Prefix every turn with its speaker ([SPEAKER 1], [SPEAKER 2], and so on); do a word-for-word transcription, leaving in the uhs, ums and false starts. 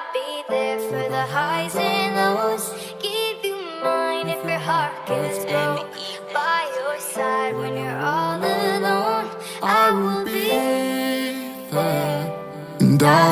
[SPEAKER 1] I'll be there for the highs and lows. Give you mine if your heart gets broke. By your side when you're all alone, I will be there. And I